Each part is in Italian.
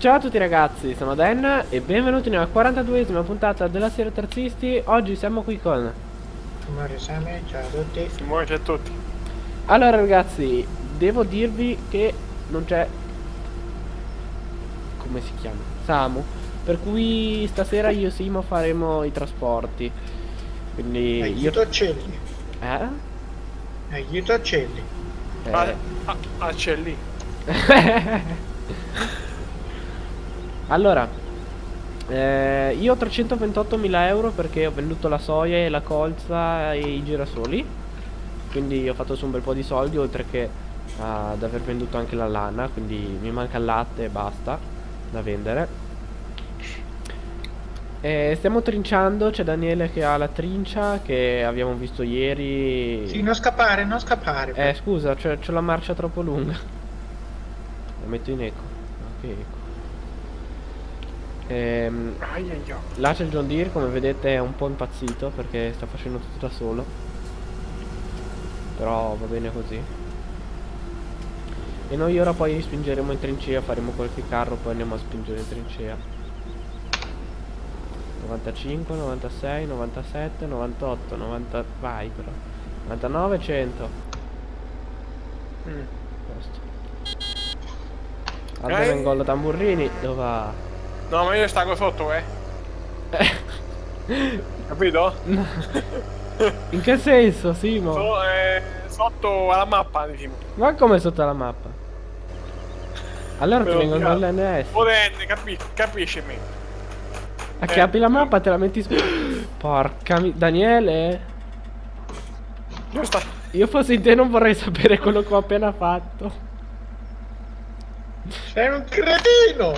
Ciao a tutti ragazzi, sono Dan e benvenuti nella 42esima puntata della serie Terzisti. Oggi siamo qui con... Mario Same, ciao a tutti. Simone, ciao a tutti. Allora ragazzi, devo dirvi che non c'è... come si chiama? Samu. Per cui stasera io e Simo faremo i trasporti. Quindi Aiuto io... Accelli. Aiuto Accelli. Accelli. Allora, io ho 328.000 euro perché ho venduto la soia e la colza e i girasoli. Quindi ho fatto su un bel po' di soldi, oltre che ad aver venduto anche la lana. Quindi mi manca il latte e basta da vendere. Stiamo trinciando, c'è Daniele che ha la trincia che abbiamo visto ieri. Sì, non scappare, non scappare. Scusa, c'è la marcia troppo lunga. La metto in eco. Ok, ecco. Là c'è il John Deere, come vedete è un po' impazzito perché sta facendo tutto da solo. Però va bene così. E noi ora poi spingeremo in trincea, faremo qualche carro, poi andiamo a spingere in trincea. 95, 96, 97, 98, 90... vai però 99, 100. Posto. Aldo Mengollo Tamburrini, dove va? No, ma io stavo sotto, Capito? No. In che senso, Simo? Sotto alla mappa, diciamo. Ma come sotto la mappa? Allora ti vengono dall'NS. Capisci me. Acchiappi la mappa, te la metti su. Porca Daniele. Io fossi in te non vorrei sapere quello che ho appena fatto. Sei un cretino.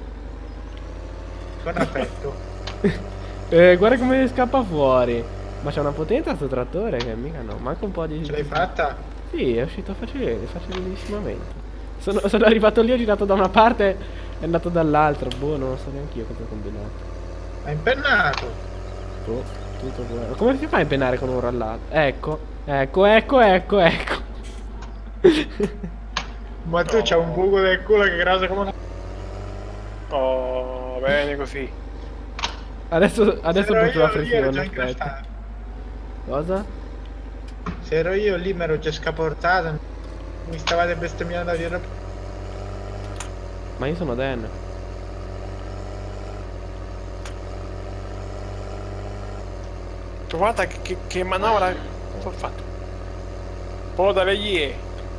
Con affetto. Guarda come scappa fuori. Ma c'è una potenza sto trattore che mica no. Manca un po' di... Ce l'hai fatta? Sì, è uscito facilissimamente. Sono arrivato lì, ho girato da una parte e è andato dall'altra. Boh, non lo so neanche io cosa ho combinato. Ha impennato. Boh, tutto buono. Come si fa a impennare con un rollato? Ecco. Ma tu c'hai un buco del culo che è grosso come una... Oh, bene così. Adesso porto la flessione, aspetta. aspetta. Cosa? Se ero io lì mi ero già scaportato. Mi stavate bestemmiando dietro. Ma io sono Dan. Tu guarda che manovra ho fatto. Pota veglie.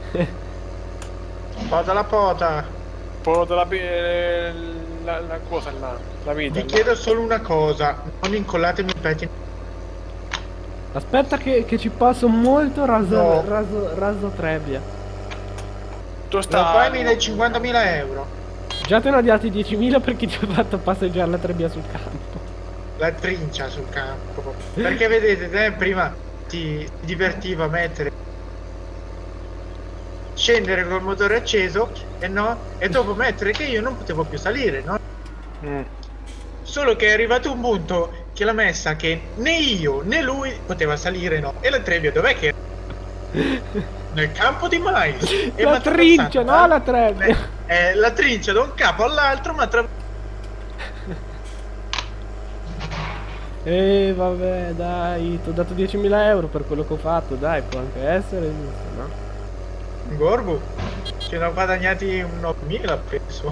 Pota la pota. Pota la cosa là. La vita. Vi chiedo solo una cosa. Non incollatemi i petti. Aspetta che ci passo molto raso trebbia. Tu stai... Lo fai 50.000 euro. Già te ne ho dati 10.000 perché ti ho fatto passeggiare la trebbia sul campo. La trincia sul campo. Perché vedete, te prima ti divertiva a mettere, scendere col motore acceso e dopo mettere che io non potevo più salire, no? Solo che è arrivato un punto che l'ha messa che né io né lui poteva salire, no? E la trebbia dov'è che nel campo di mais. E la trincia, no la trebbia. La trincia da un capo all'altro, ma vabbè, dai, ti ho dato 10.000 euro per quello che ho fatto, dai, può anche essere giusto, no? Gorbu, ce ne ho guadagnati un 9.000, penso.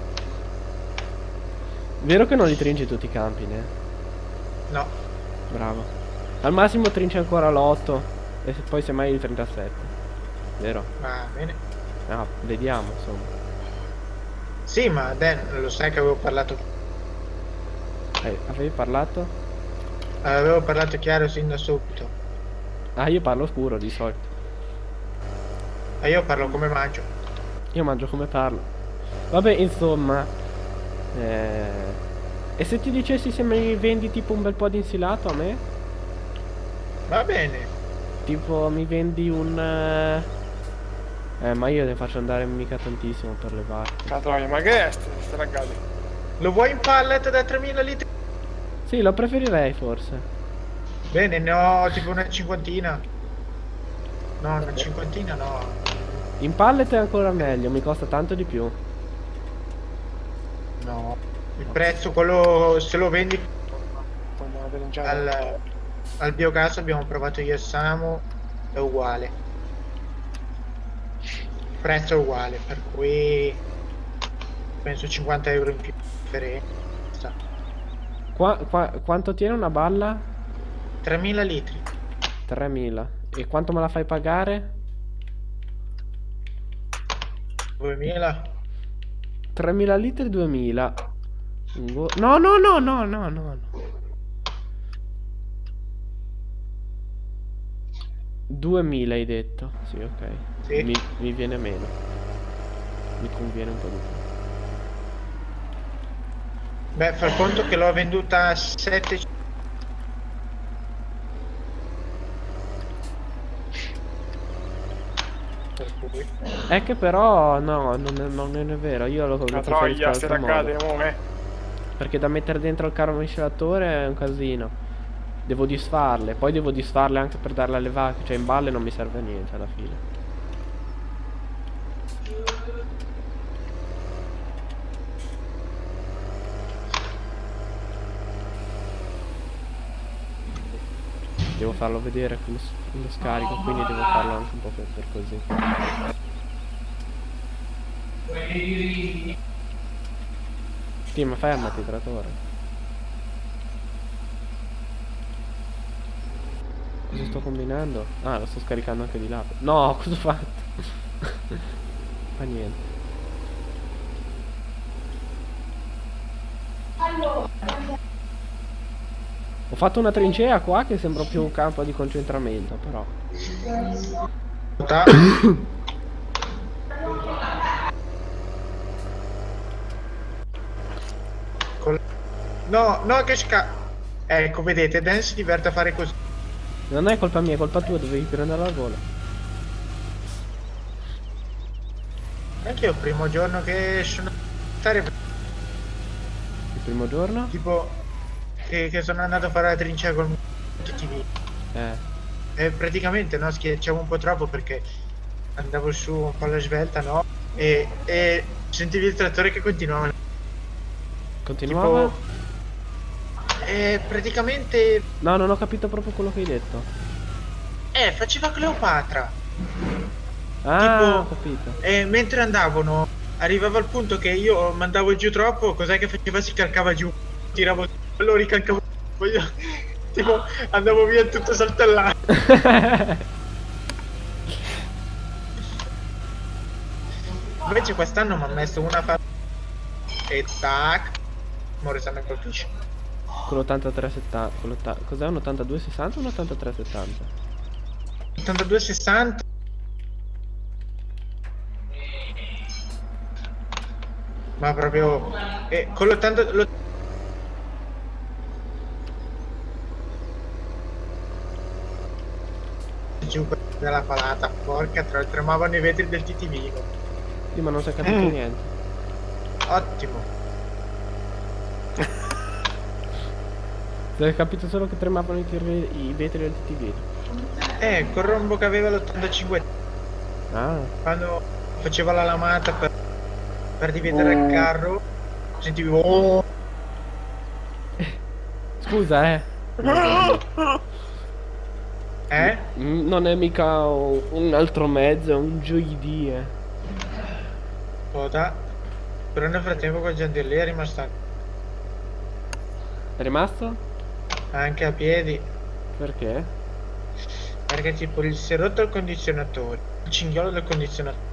Vero che non li trinci tutti i campi, ne? No. Bravo. Al massimo trinci ancora l'8 e poi semmai il 37. Vero? Va bene. Ah, vediamo, insomma. Sì, ma Dan, lo sai che avevo parlato. Avevi parlato? Avevo parlato chiaro sin da subito. Ah, io parlo scuro di solito. Io parlo come mangio. Io mangio come parlo. Vabbè, insomma. E se ti dicessi se mi vendi tipo un bel po' di insilato a me? Va bene. Tipo mi vendi un... ma io ne faccio andare mica tantissimo per levare. Catroia, ma che è sta ragazzi? Lo vuoi in pallet da 3.000 litri? Sì, lo preferirei forse. Bene, ne ho tipo una cinquantina. No, una cinquantina no. In pallet è ancora meglio, mi costa tanto di più. No, il prezzo, quello se lo vendi al biogas, abbiamo provato io e Samu, è uguale. Il prezzo è uguale, per cui penso 50 euro in più differenza. Quanto tiene una balla? 3000 litri. 3000. E quanto me la fai pagare? 2000. 3000 litri 2000. No, no, no, no, no, no. 2000 hai detto. Sì, ok. Sì. Mi viene meno. Mi conviene un po' di più. Beh, fai conto che l'ho venduta a 7. Per cui. È che però no, non è vero. Io lo La preferisco troia, se all'altro modo. l'accade, Perché da mettere dentro il carro miscelatore è un casino. Devo disfarle. Poi devo disfarle anche per darle alle vacche. Cioè in balle non mi serve a niente alla fine. Devo farlo vedere lo scarico, quindi devo farlo anche un po' per così. Sì, ma fermati, trattore. Cosa sto combinando? Ah, lo sto scaricando anche di là. No, cosa ho fatto? Fa niente. Ho fatto una trincea qua che sembra più un campo di concentramento, però. No, no, che ecco, vedete, Dan si diverte a fare così. Non è colpa mia, è colpa tua, dovevi prenderla al volo. Anche io il primo giorno che sono Il primo giorno? tipo che sono andato a fare la trincea col TV. E praticamente no, schiacciavo un po' troppo perché andavo su un po' alla svelta, no? E sentivi il trattore che continuava. Continuava? Tipo, praticamente No, non ho capito proprio quello che hai detto. faceva Cleopatra. Ah, Tipo, ho capito. E mentre andavano, arrivava al punto che io mandavo giù troppo, cos'è che faceva? Si calcava giù, tiravo, lo ricalcavo, tipo andavo via tutto saltellato. Invece quest'anno mi ha messo una e tac, Morrison mi colpisce. Con l'8370. Cos'è un 8260 o un 8370? 8260. Ma proprio con l'80 giù dalla palata, porca troia, tremavano i vetri del TTV. Sì, ma non si è capito niente. Ottimo. Si è capito solo che tremavano i vetri del TV. Col rombo che aveva l'85. Ah. Quando faceva la lamata per dividere il carro, sentivo Scusa, non è mica un altro mezzo, è un giovedì, Coda. Però nel frattempo quel Giandelli è rimasto È rimasto? anche a piedi. Perché? Perché tipo si è rotto il condizionatore, il cinghialo del condizionatore.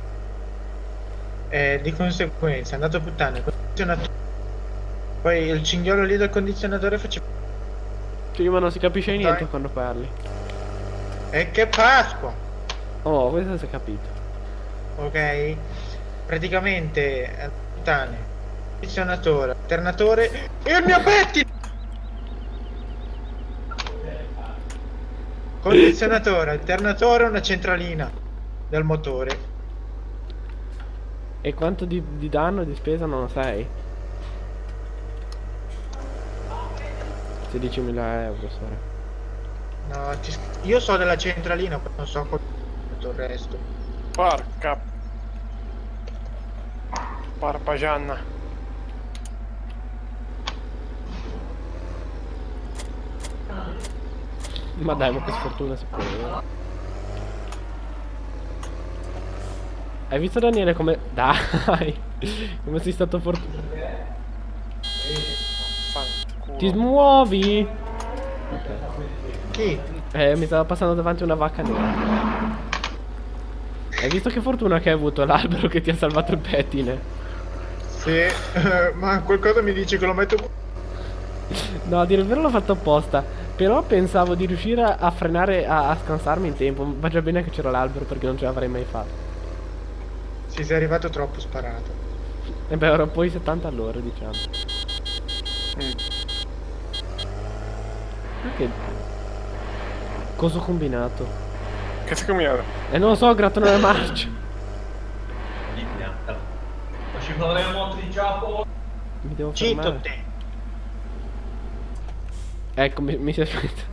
Di conseguenza è andato a puttane il condizionatore. Poi il cinghialo lì del condizionatore faceva. Sì, ma non si capisce niente quando parli. E che Pasqua! Oh, questo si è capito. Ok? Praticamente puttane. Condizionatore, alternatore e il mio pettine! Condizionatore, alternatore, una centralina del motore. E quanto di danno di spesa non lo sai? 16.000 euro, sora. No, io so della centralina, poi non so tutto il resto. Porca Parpagianna. Ma dai, ma che sfortuna si può avere. Hai visto Daniele come... Dai! Come sei stato fortunato. Fanculo. Ti smuovi! Ok. Chi? Mi stava passando davanti una vacca nera. Hai visto che fortuna che hai avuto l'albero che ti ha salvato il pettine? Sì, ma qualcosa mi dice che lo metto... No, a dire il vero l'ho fatto apposta. Però pensavo di riuscire a frenare, a scansarmi in tempo. Va già bene che c'era l'albero perché non ce l'avrei mai fatto. Sì, sei arrivato troppo sparato. E beh, ora poi 70 all'ora, diciamo. Perché? Cosa ho combinato? Che sei combinato? Non lo so, grattano le marce. Ci faremo trigiapo. Mi devo Cito fermare. te. Ecco, mi si è aspettato.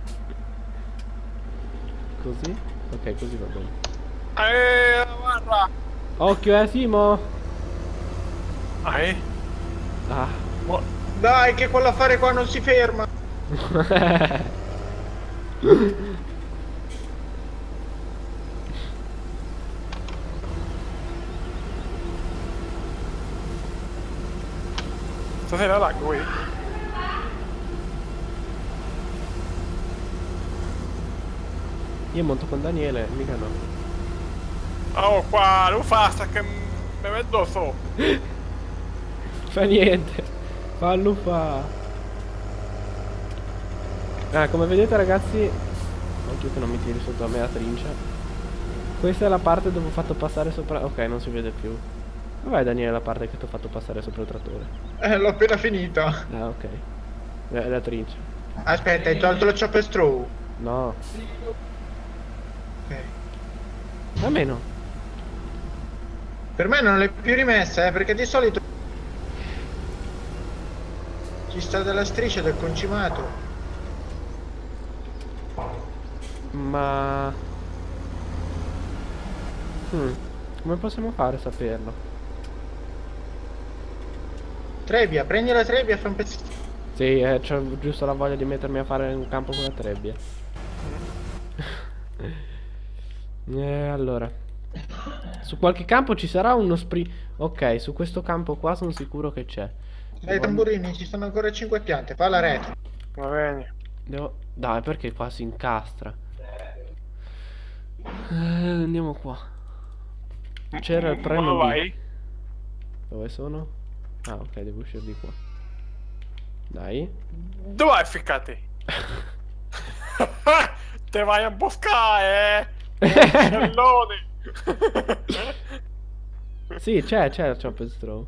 Così? Ok, così va bene. Guarda! Occhio, Simo! Ah, Ah. Dai, che quell'affare qua non si ferma. Stasera lag qui? Io monto con Daniele, mica no. Oh qua, non fa sta che mi vedo so. Fa niente. Fallo fa. Ah, come vedete ragazzi, occhio che non mi tiri sotto a me la trincia. Questa è la parte dove ho fatto passare sopra. Ok, non si vede più. Dov'è Daniele la parte che ti ho fatto passare sopra il trattore? L'ho appena finita. Ah, ok. La trincia. Aspetta, hai tolto lo chop and straw? No. Ok. A me no. Per me non l'hai più rimessa, perché di solito ci sta della striscia del concimato. Ma... come possiamo fare a saperlo? Trebbia, prendi la trebbia e fai un pezzettino. Sì, c'ho giusto la voglia di mettermi a fare un campo con la trebbia. Allora, su qualche campo ci sarà uno sprint. Ok, su questo campo qua sono sicuro che c'è. Dai tamburini, ci sono ancora 5 piante, fa la retro. Va bene. Dai, perché qua si incastra. Andiamo qua. C'era il premio Dove B. vai? Dove sono? Ah, ok, devo uscire di qua. Dai. Dove vai ficcati? Te vai a imboscare, Cellone. Sì, c'è il chop and straw.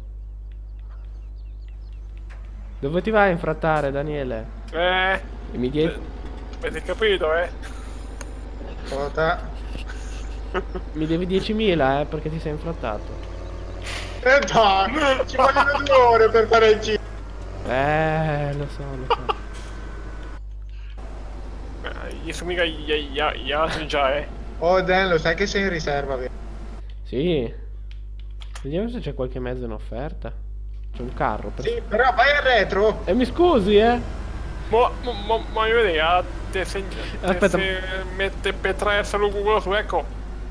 Dove ti vai a infrattare, Daniele? E mi diedi... Avete capito, Cosa? Mi devi 10.000, perché ti sei infrattato. Dai, ci vogliono 2 ore per fare il giro. Lo so. Io sono mica gli altri già, Oh Dan, lo sai che sei in riserva, vero? Sì. Vediamo se c'è qualche mezzo in offerta. C'è un carro. Sì, però vai al retro. E mi scusi, Ma io vedo, Aspetta. se mette per solo Google su, ecco.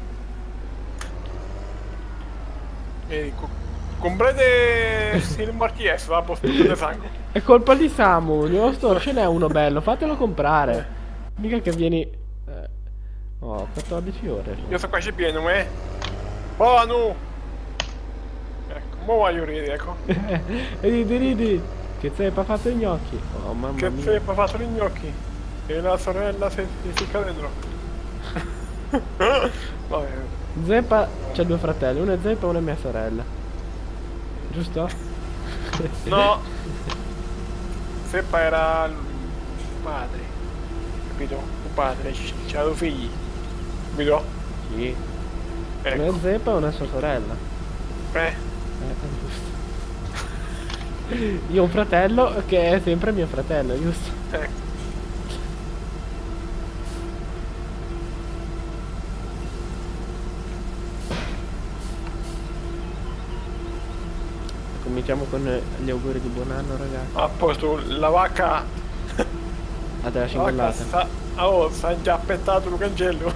Vedi, comprate il marchies, la postura di sangue. È colpa di Samu. Nello store ce n'è uno bello. Fatelo comprare. Mica che vieni... Oh, 14 ore. Io sto qua c'è pieno, Buono! Ecco, mo voglio ridere, ecco. E ridi. Che zeppa fatto i gnocchi. Oh, mamma Che mia. zeppa ha fatto gli gnocchi. E la sorella si ficca dentro. Vabbè. Zeppa c'ha 2 fratelli. Uno è Zeppa e uno è mia sorella. Giusto? No! Zeppa era il padre. Capito? Un padre, c'ha 2 figli. Capito? Sì. Ecco. Una è Zeppa e una è sua sorella. Giusto. Io ho un fratello che è sempre mio fratello, giusto? Ecco. Cominciamo con gli auguri di buon anno, ragazzi. A posto, la vacca Ah, te la cingolata. Oh, sta già aspettato il cancello.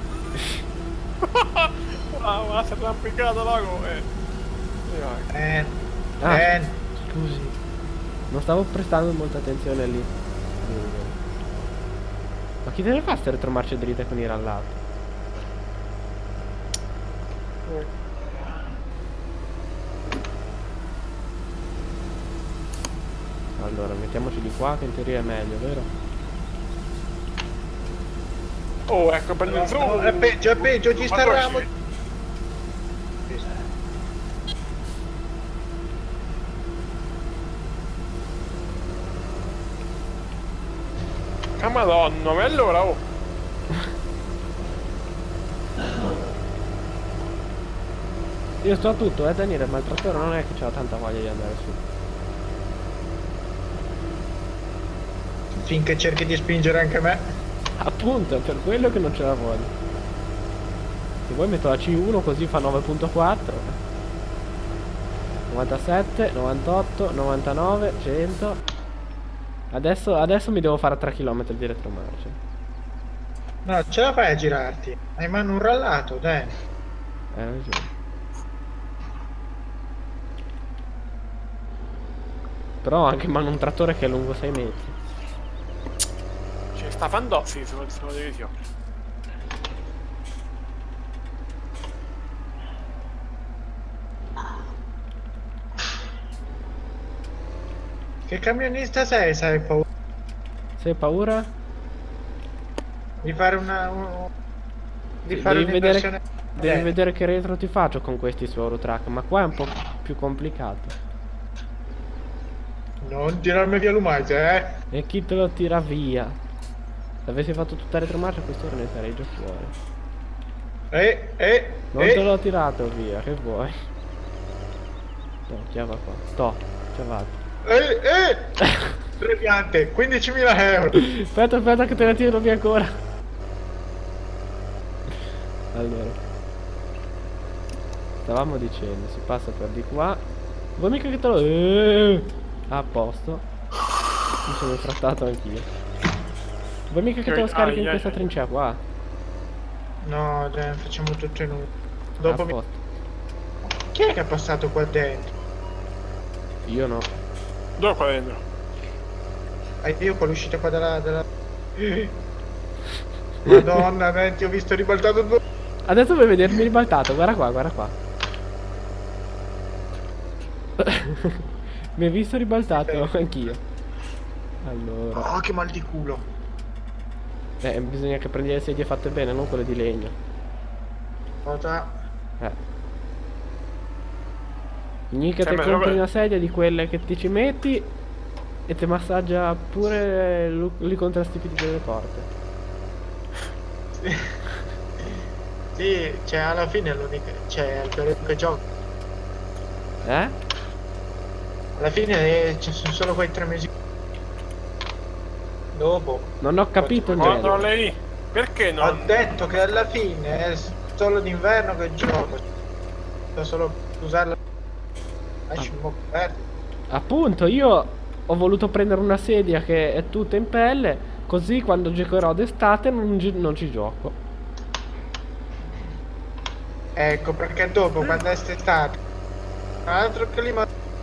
Wow, si è arrampicato l'ago. Scusi. Non stavo prestando molta attenzione lì. Ma chi deve fare ste retromarce dritte con i rallati? Allora, mettiamoci di qua che in teoria è meglio, vero? Oh, ecco per il zoom. È peggio, ci sta Ramo. Ah madonna, ma allora oh. Io sto a tutto, Daniele, ma il trattore non è che c'ha tanta voglia di andare su. Finché cerchi di spingere anche me. Appunto, è per quello che non ce la voglio. Se vuoi metto la C1 così fa 9.4. 97, 98, 99, 100. Adesso mi devo fare 3 km di retromarcia. No, ce la fai a girarti. Hai in mano un rallato, dai. Hai ragione. Però ho anche in mano un trattore che è lungo 6 metri. C'è sta Fandozzi sulla divisione. Che camionista sei, sai paura? Se hai paura? Di fare una... di Sì, fare devi un'inversione... Devi vedere che retro ti faccio con questi su Eurotrack, ma qua è un po' più complicato. Non tirarmi via l'umace, E chi te lo tira via? Se avessi fatto tutta retromarcia a quest'ora ne sarei già fuori. Non te l'ho tirato via, che vuoi? No, chi va qua? Sto, ci vado. 3 piante, 15.000 euro. Aspetta che te la tiro via ancora. Allora, stavamo dicendo, si passa per di qua. Vuoi mica che te lo... a posto. Mi sono infrattato anch'io. Vuoi mica che te lo scarichi in questa trincea qua? No, dai, facciamo tutto in uno. A Dopo mi... posto. Chi è che è passato qua dentro? Io no. Dove qua dentro? Io con l'uscita qua dalla... Madonna, ti ho visto ribaltato due... Adesso vuoi vedermi ribaltato, guarda qua, guarda qua. Mi hai visto ribaltato anch'io. Allora. Oh, che mal di culo. Bisogna che prendi le sedie fatte bene, non quelle di legno. Cosa? Mica te compri una sedia di quelle che ti ci metti e ti massaggia pure i contrastipiti delle porte. Sì, cioè alla fine è l'unica... Cioè, è il periodo che gioco. Alla fine ci sono solo quei 3 mesi. Dopo. Non ho capito il Guarda lei. Perché non? Ho detto che alla fine è solo d'inverno che gioco. Devo solo usarla. Lasci un po' perdere. Appunto, io ho voluto prendere una sedia che è tutta in pelle, così quando giocherò d'estate non ci gioco. Ecco, perché dopo quando è estate un altro clima.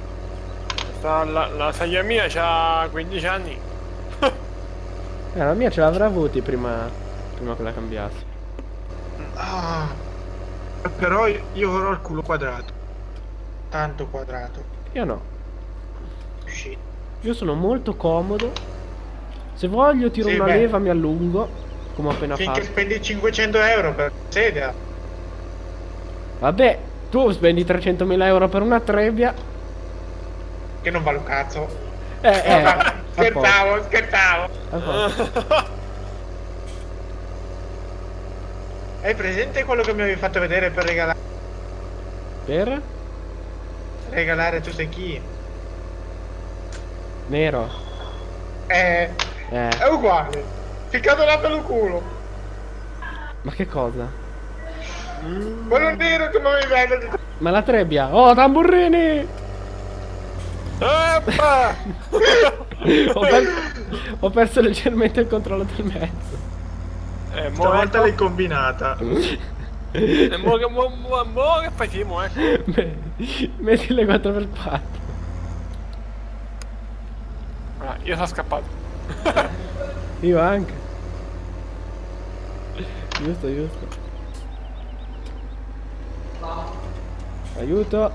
La sedia mia c'ha 15 anni. La mia ce l'avrà avuti prima che la cambiassi. Ah, però io ho il culo quadrato. Tanto quadrato. Io no. Shit. Io sono molto comodo. Se voglio tiro una leva, mi allungo. Come ho appena fatto. Finché spendi 500 euro per sedia. Vabbè, tu spendi 300.000 euro per una trebbia. Che non vale un cazzo. Scherzavo. Hai presente quello che mi avevi fatto vedere per regalare? Per? Regalare tu sai chi? Nero. È uguale. Ficcato là per il culo. Ma che cosa? Quello nero che mi avevi venduto. Ma la trebbia. Oh, tamburrini! Ho perso leggermente il controllo del mezzo. Stavolta l'hai combinata. Mo che facciamo, Metti le 4x4. Ah, io sono scappato. Io anche. Giusto. Aiuto.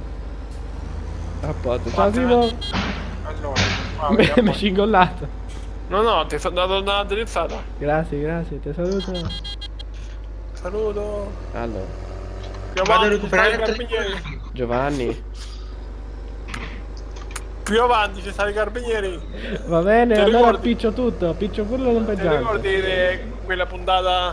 A posto. Ciao Simo. Allora, Mi hai scingollato. No, ti sto dando una drizzata. Grazie, ti saluto. Saluto. Allora, Vado a Giovanni, recuperare ci il stanno i carabinieri. Giovanni. Più avanti ci stanno i carabinieri. Va bene, Ti allora ricordi? piccio tutto. Piccio pure Ti lampeggiante. ricordi quella puntata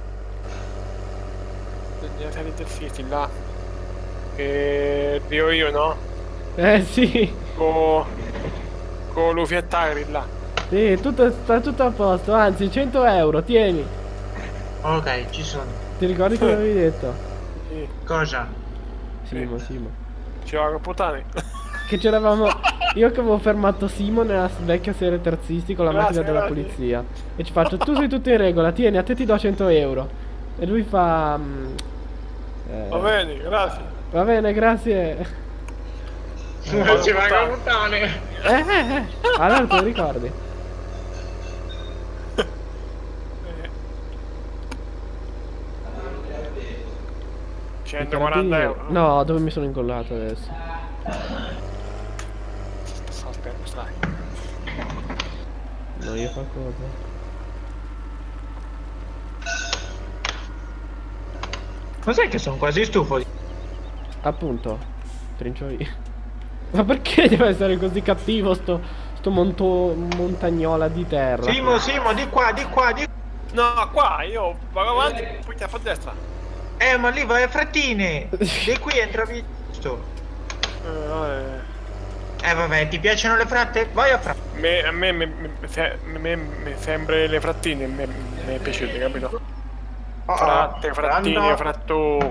della serie del City là? Che io, no? Sì. Con Luffy e Tyri là. Sì, sta tutto a posto. Anzi, 100 euro, tieni. Ok, ci sono. Ti ricordi cosa avevi detto? Sì, Cosa? Simo. ci va con puttane. Che c'eravamo. Io che avevo fermato Simo nella vecchia serie terzisti con la Grazie, macchina della grazie. polizia. E ci faccio, tu sei tutto in regola, tieni, a te ti do 100 euro. E lui fa. Va bene, grazie. Va bene, grazie. Non ci va con puttane. Allora te lo ricordi? 140 euro. No, dove mi sono incollato adesso? Aspetta, stai. No, io fa cosa? Cos'è che sono quasi stufo? Appunto, trincio io. Ma perché deve essere così cattivo sto montagnola di terra? Simo, di qua. No, qua io vado avanti, poi ti a destra. Ma lì vai a frettine. Di qui entravi giusto. Vabbè, ti piacciono le fratte? Vai a fratte. A me sempre le frattine mi è piaciute, capito? Fratte, frattine, no. fratto.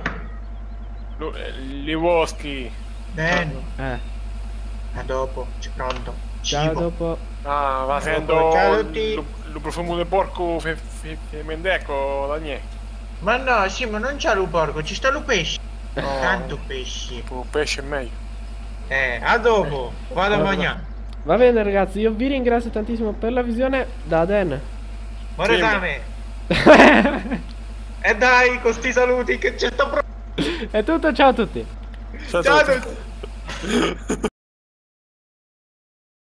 Li boschi. Bene. A dopo, c'è pronto. Ciao, Cibo. dopo. Ah, va sento Ciao a tutti. il profumo del porco mendecco, da niente. Ma no, Simo, non c'ha lo porco, ci sta lo pesce. No. Tanto pesce. Il pesce è meglio. A dopo. Vado a mangiare. Va bene ragazzi, io vi ringrazio tantissimo per la visione. Da Dan. Buona Sì, esame. E dai, con sti saluti che c'è sto È tutto, ciao a tutti. Ciao a Ciao a tutti. tutti.